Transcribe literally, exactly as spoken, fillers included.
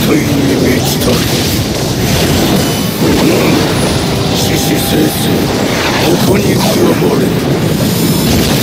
に満ちたる。獅子先生、ここに加われ。